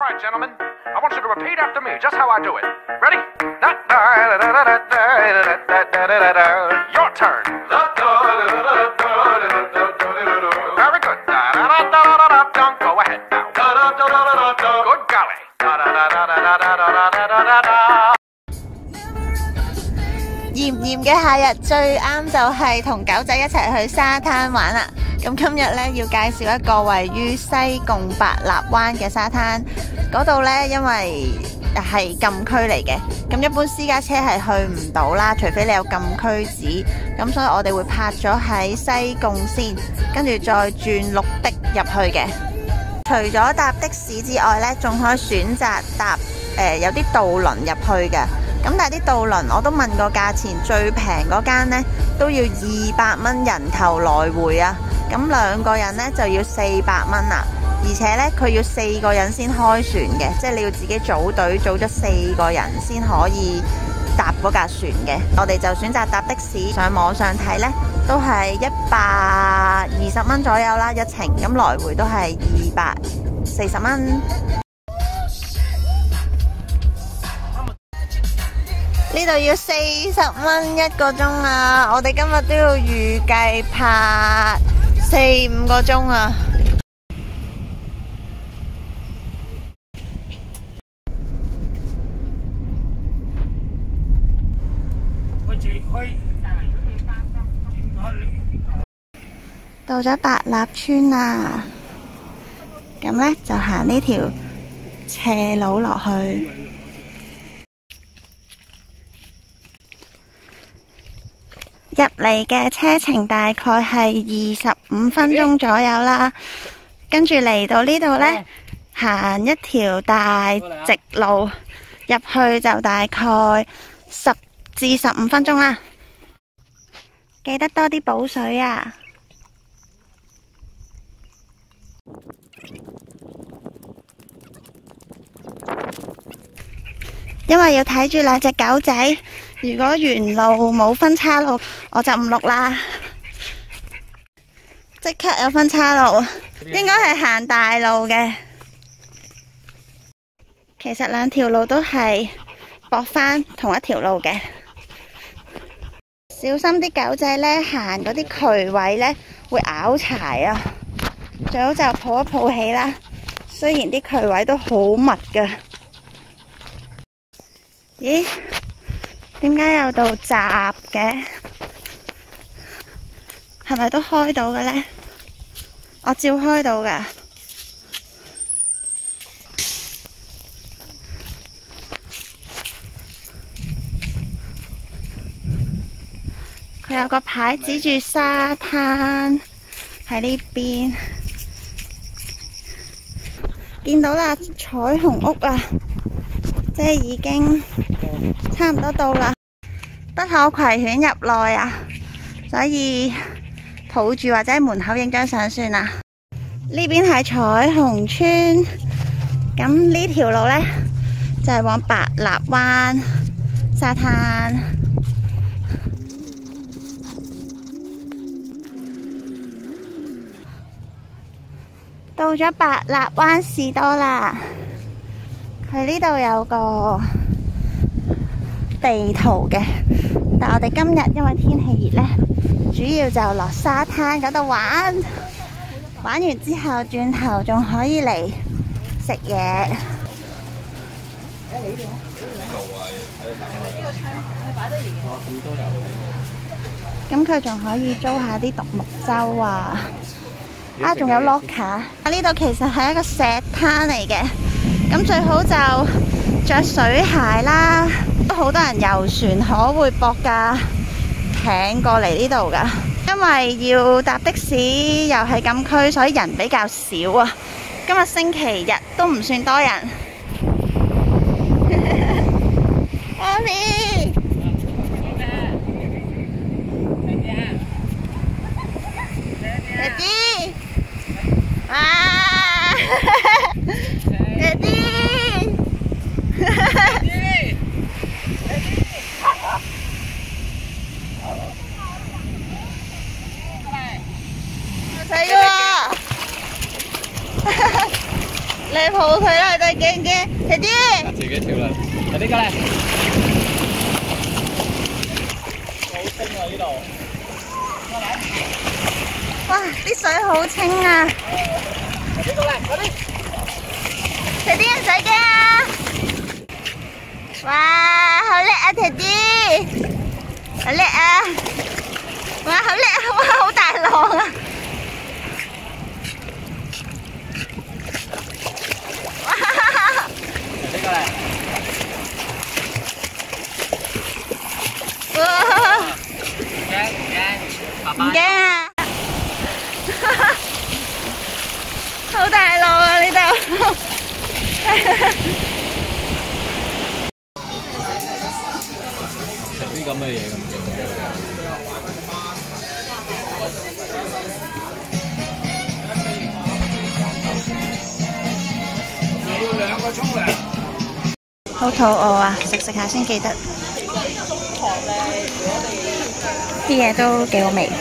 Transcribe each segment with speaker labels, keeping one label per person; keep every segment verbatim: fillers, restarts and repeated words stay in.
Speaker 1: right, gentlemen. I want you to repeat after me, just how I do it. Ready? Your turn. Very good. Go ahead now. Good golly.
Speaker 2: 炎炎嘅夏日最啱就係同狗仔一齊去沙灘玩啦！咁今日咧要介紹一個位於西貢白立灣嘅沙灘，嗰度咧因為係禁區嚟嘅，咁一般私家車係去唔到啦，除非你有禁區紙。咁所以我哋會泊咗喺西貢先，跟住再轉綠的入去嘅。除咗搭的士之外咧，仲可以選擇搭誒、呃、有啲渡輪入去嘅。咁但係啲渡輪我都問過價錢，最平嗰間呢都要二百蚊人頭來回啊！咁兩個人呢就要四百蚊啦，而且呢，佢要四個人先開船嘅，即係你要自己組隊組咗四個人先可以搭嗰架船嘅。我哋就選擇搭的士，上網上睇呢都係一百二十蚊左右啦一程，咁來回都係二百四十蚊。呢度要四十蚊一個鐘啊！我哋今日都要預計拍四五個鐘啊！到咗白立村啦，咁呢就行呢條斜路落去。入嚟嘅車程大概係二十五分鐘左右啦，跟住嚟到呢度呢，行一條大直路入去就大概十至十五分鐘啦。記得多啲補水啊！因為要睇住兩隻狗仔。如果沿路冇分岔路，我就唔錄啦。即刻有分岔路，應該係行大路嘅。其實兩條路都係駁返同一條路嘅。小心啲狗仔呢，行嗰啲渠位呢會拗柴啊！最好就抱一抱起啦。雖然啲渠位都好密㗎。咦？點解有道閘嘅？係咪都開到嘅呢？我照開到㗎。佢有個牌指住沙灘喺呢邊，見到啦，彩虹屋啊！即係已經差唔多到啦，不可攜犬入內啊，所以抱住或者喺門口影張相算啦。呢邊係彩虹村，咁呢條路呢，就係往白立灣沙灘。到咗白立灣士多啦。佢呢度有個地圖嘅，但我哋今日因為天氣熱呢，主要就落沙灘嗰度玩，玩完之後轉頭仲可以嚟食嘢。咁佢仲可以租下啲獨木舟啊！啊，仲有 locker。啊，呢度其實係一個石灘嚟嘅。咁最好就着水鞋啦，都好多人遊船河會駁架艇過嚟呢度噶，因為要搭的士又係禁區，所以人比較少啊。今日星期日都唔算多人。阿咪，爹哋，啊！爹哋，死㗎！你抱佢啦，真係驚
Speaker 3: 嘅跳啦。有啲過嚟，好清啊呢度。
Speaker 2: 哇！啲水好清啊！
Speaker 3: 有啲過嚟，快啲！
Speaker 2: 弟弟唔使驚啊！哇，好叻啊，弟弟！好叻啊！哇，好叻啊！哇，好大浪啊！哇！
Speaker 3: 有啲過嚟。
Speaker 2: 哇！
Speaker 3: 唔驚唔驚，爸爸。
Speaker 2: 唔驚啊！好大浪啊呢度！
Speaker 3: 食啲咁嘅嘢咁勁嘅。要兩個沖涼。
Speaker 2: 好肚餓啊！食食下先記得。啲嘢都幾好味。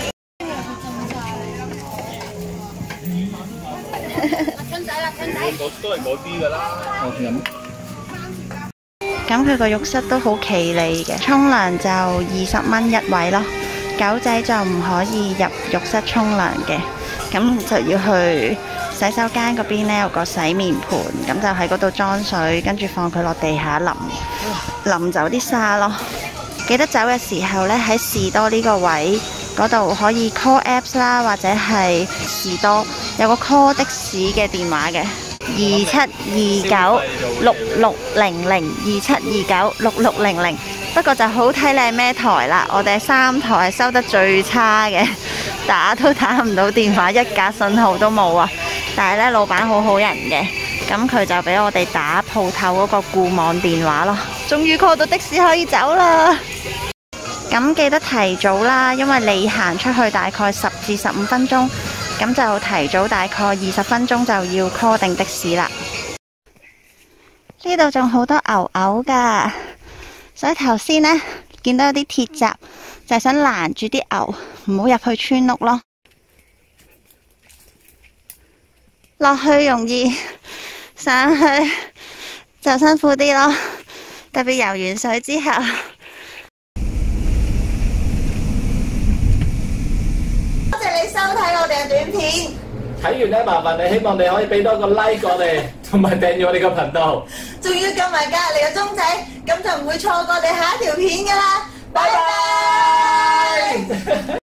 Speaker 3: 都係嗰啲㗎啦。我飲。
Speaker 2: 咁佢個浴室都好企理嘅，沖涼就二十蚊一位咯。狗仔就唔可以入浴室沖涼嘅，咁就要去洗手間嗰邊呢，有個洗面盤，咁就喺嗰度裝水，跟住放佢落地下淋淋走啲沙咯。記得走嘅時候呢，喺士多呢個位嗰度可以 call apps 啦，或者係士多有個 call 的士嘅電話嘅。二七二九六六零零二七二九六六零零，不過就好睇你係咩台啦。我哋三台收得最差嘅，打都打唔到電話，一格信號都冇啊！但係咧，老闆好好人嘅，咁佢就俾我哋打鋪頭嗰個固網電話咯。終於 call 到的士可以走啦！咁記得提早啦，因為你行出去大概十至十五分鐘。咁就提早大概二十分鐘就要 call 定的士啦。呢度仲好多牛牛噶，所以頭先呢，見到有啲鐵閘，就係想攔住啲牛唔好入去村屋咯。落去容易，上去就辛苦啲咯，特別游完水之後。多謝你收睇我哋嘅短片。
Speaker 3: 睇完咧，麻煩你希望你可以俾多個 like 我哋，同埋訂閱我哋個頻道。
Speaker 2: 仲要撳埋隔離個鐘仔，咁就唔會錯過我哋下一條片㗎喇。拜拜。